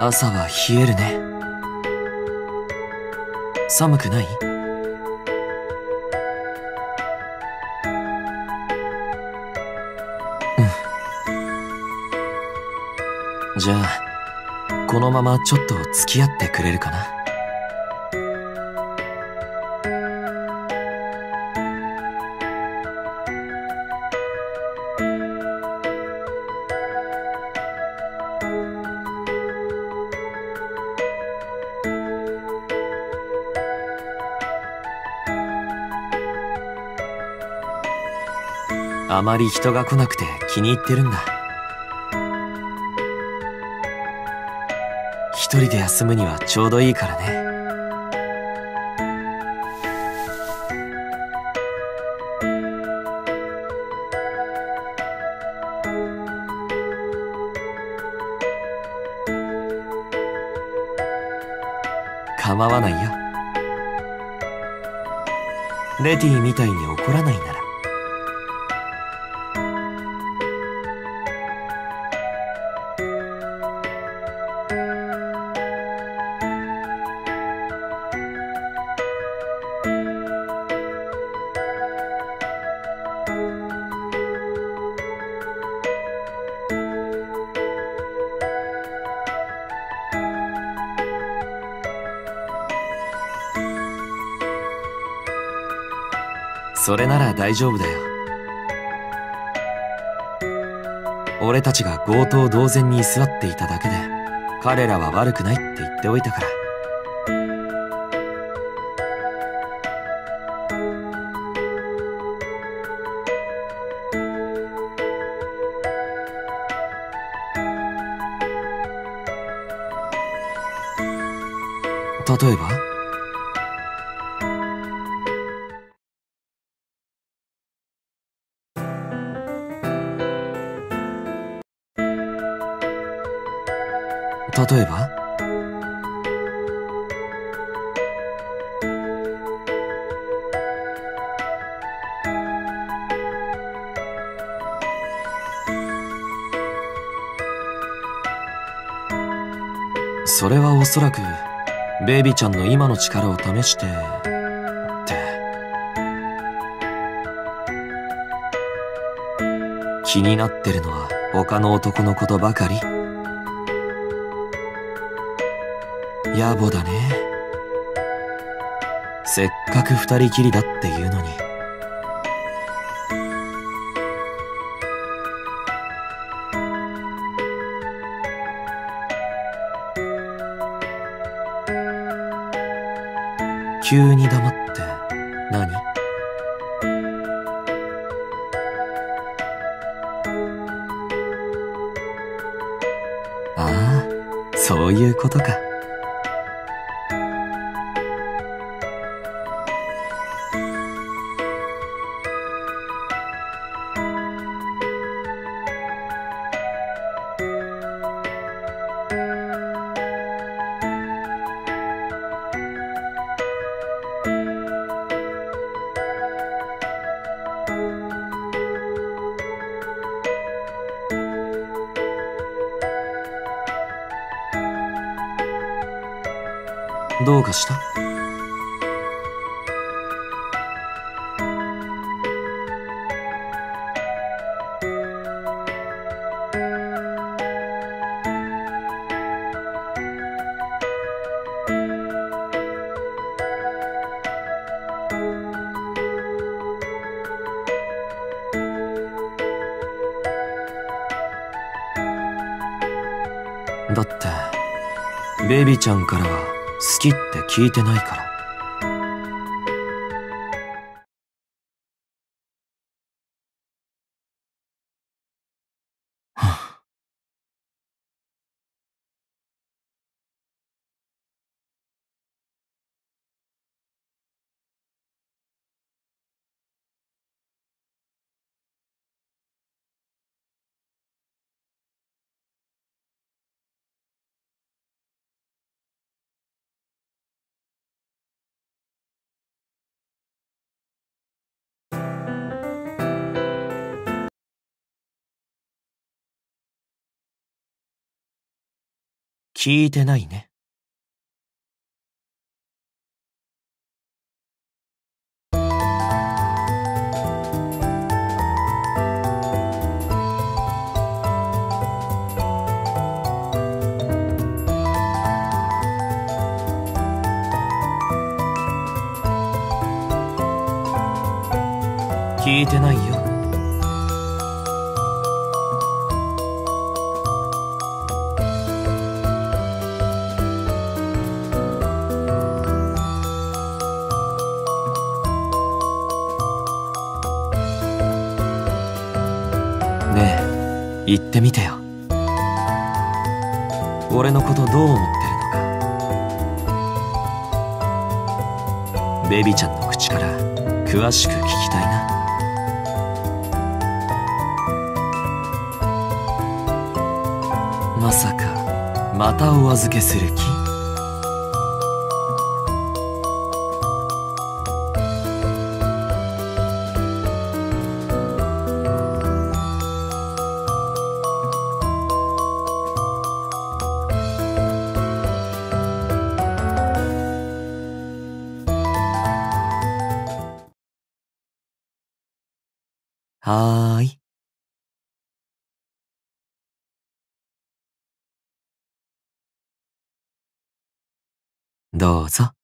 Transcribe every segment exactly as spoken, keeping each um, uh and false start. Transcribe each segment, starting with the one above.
朝は冷えるね。寒くない？うん。じゃあこのままちょっと付き合ってくれるかな。あまり人が来なくて気に入ってるんだ。一人で休むにはちょうどいいからね。構わないよ。レティみたいに怒らないなら。それなら大丈夫だよ。俺たちが強盗同然に居座っていただけで彼らは悪くないって言っておいたから。例えば？例えば？それはおそらくベイビーちゃんの今の力を試してって。気になってるのは他の男のことばかり？野暮だね。せっかく二人きりだっていうのに。急に黙って何？ああ、そういうことか。どうかした？だってベイビーちゃんからは好きって聞いてないから。 聞いてないね。聞いてないよ。ねえ、言ってみてよ。俺のことどう思ってるのか。ベビちゃんの口から詳しく聞きたいな。まさかまたお預けする気？はーい。どうぞ。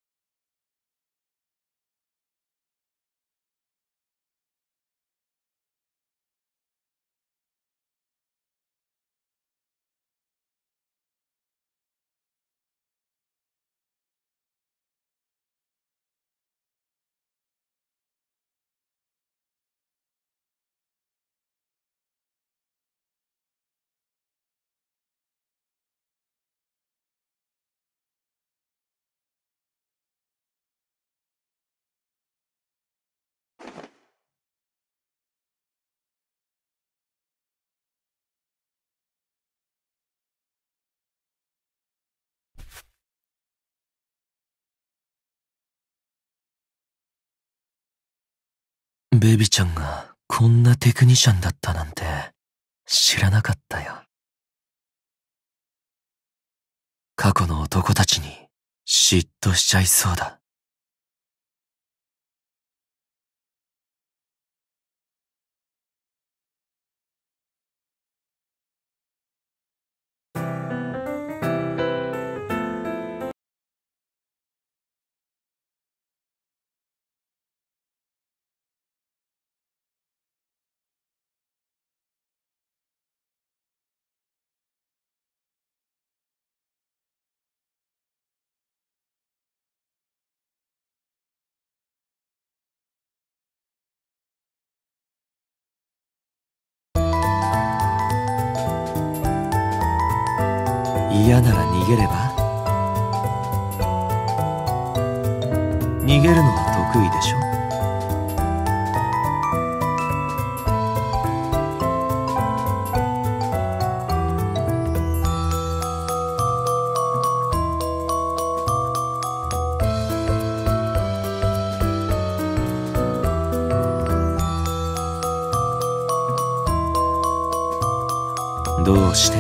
ベビちゃんがこんなテクニシャンだったなんて知らなかったよ。過去の男たちに嫉妬しちゃいそうだ。嫌なら逃げれば？逃げるのは得意でしょ？どうして？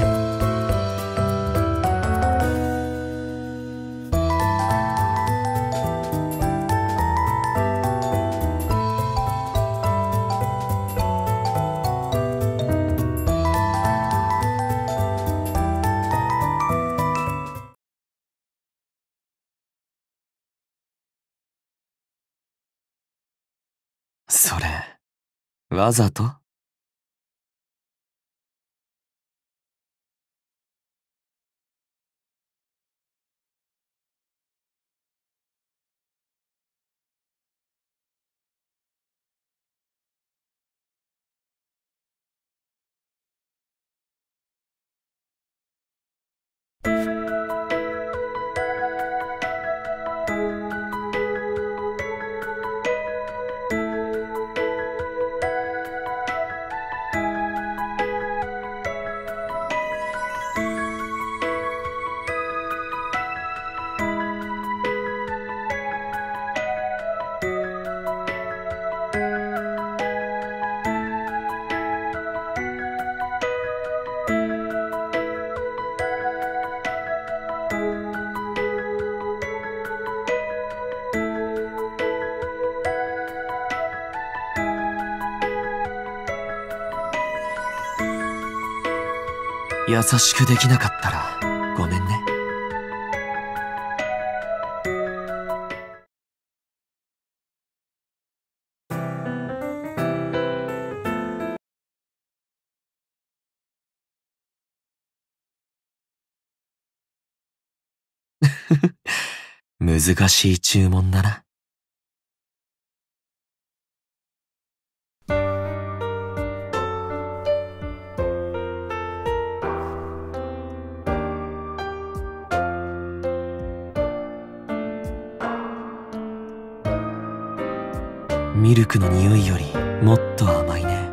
それ、わざと？ 優しくできなかったらごめんね。難しい注文だな。ミルクの匂いよりもっと甘いね。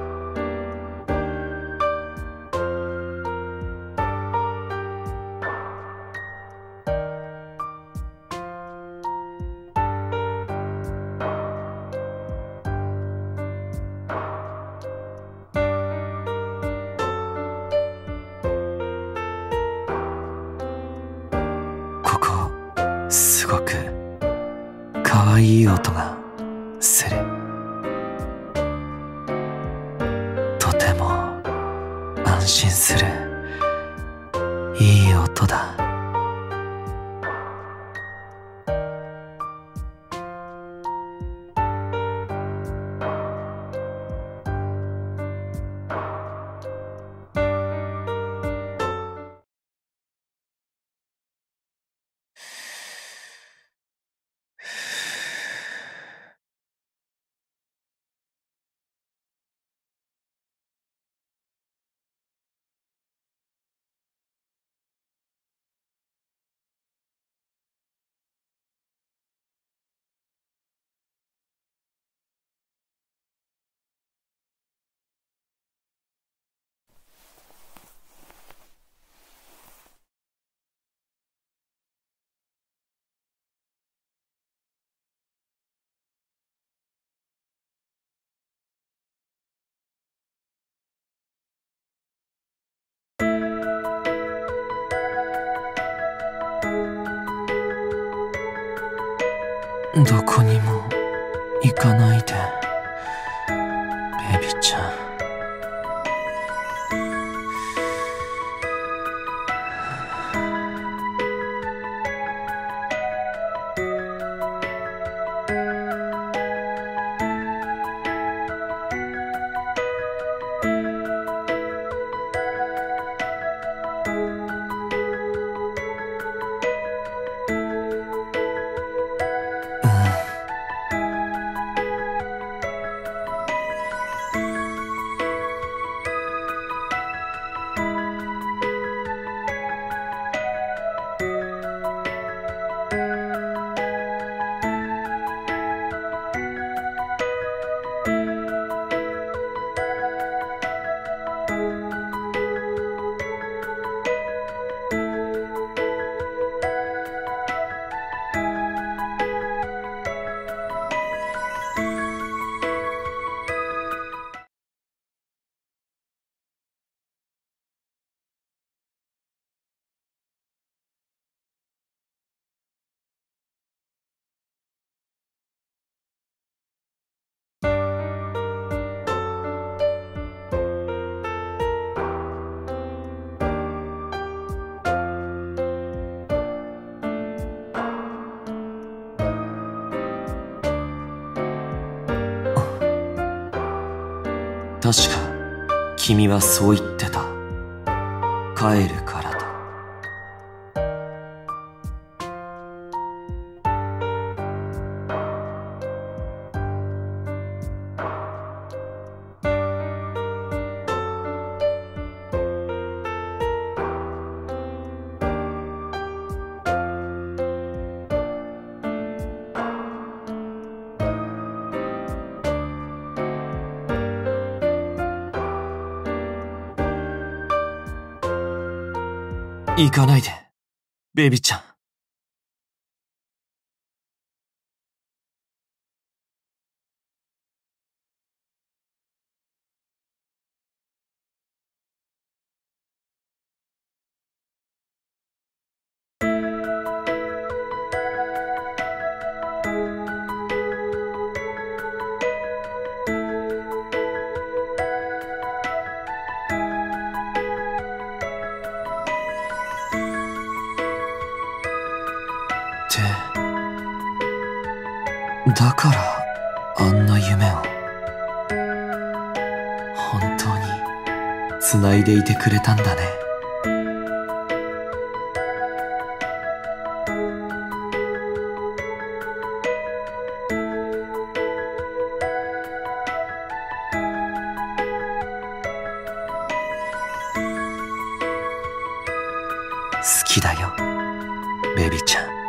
ここすごくかわいい音がする。とても安心するいい音だ。どこにも行かないで、ベビちゃん。確か君はそう言ってた。帰るからと。行かないで、ベビちゃん。 だからあんな夢を本当に繋いでいてくれたんだね。好きだよ、ベビちゃん。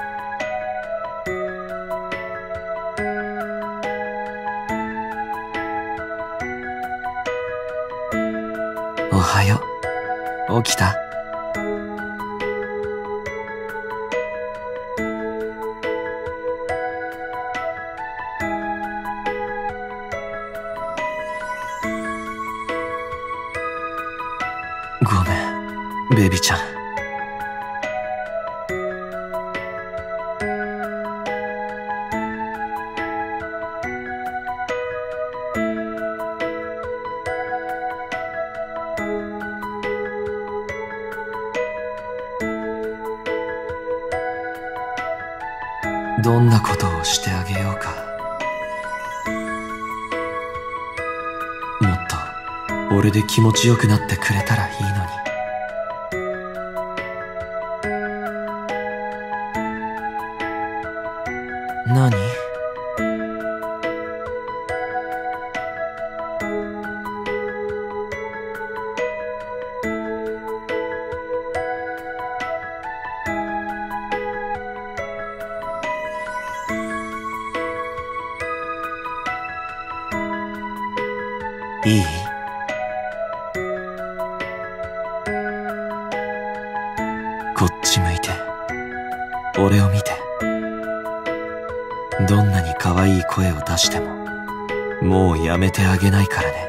おはよう。起きた？ごめん、ベビちゃん。どんなことをしてあげようか。もっと俺で気持ちよくなってくれたらいいのに。何？いい？こっち向いて俺を見て。どんなに可愛い声を出してももうやめてあげないからね。